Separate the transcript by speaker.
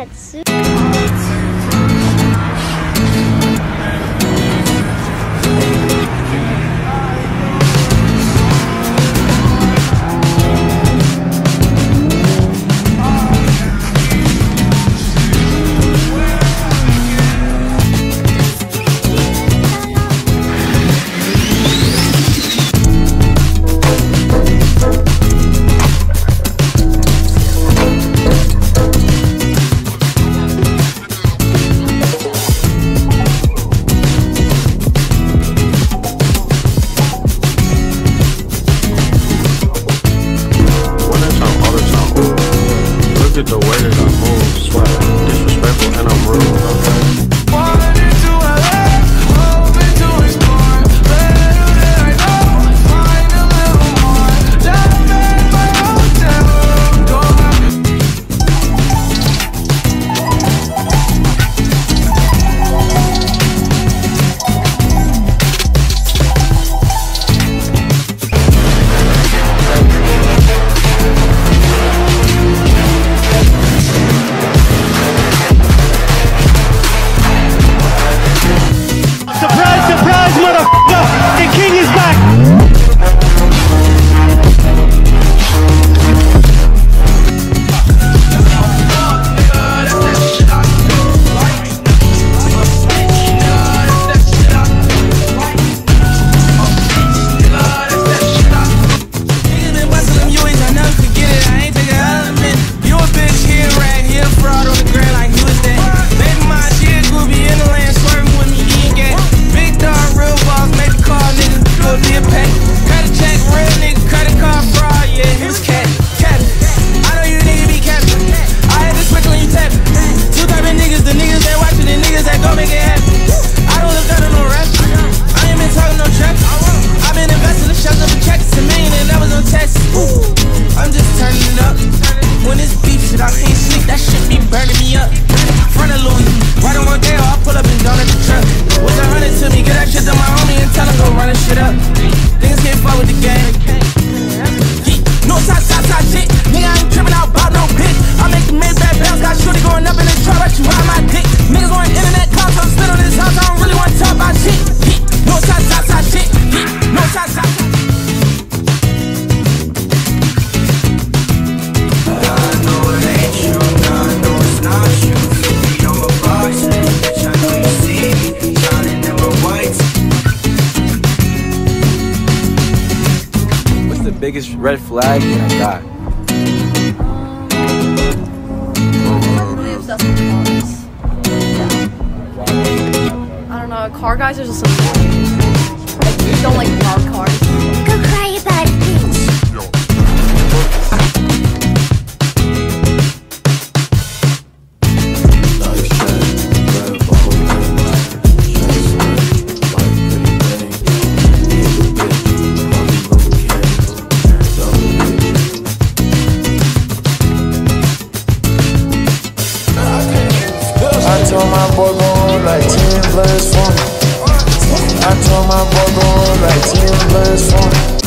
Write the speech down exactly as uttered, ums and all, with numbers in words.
Speaker 1: Katsu.
Speaker 2: Look at the way that I move, sweat, disrespectful and I'm rude, okay? Falling into L A, hoping to explore better than I know, find a little more. Just made my hotel room door.
Speaker 3: The king is back!
Speaker 4: I'm just turning it up. When it's beef shit, I can't sleep. That shit be burning me up. Front of Louis, right on one day, I'll pull up and down at the truck. What's a hundred to me? Get that shit to my homie and tell him go running shit up. Niggas can't fuck with the game. No side, side, side shit. Nigga, I ain't tripping out about no bitch. I make the mid bad bounce, got shorty going up in the truck, but you ride my dick. Niggas want internet calls, I'm spit on this house. I don't really want to talk about shit. No side, side, side shit. No side, side, side.
Speaker 5: Biggest red flag that I got.
Speaker 6: I believe stuff in cars. Yeah. I don't know, car guys are just so annoying. Like, you don't like loud cars.
Speaker 1: Go cry about it, bitch.
Speaker 7: I told my boy go on like ten bloods for me. I told my boy go on like ten bloods for me.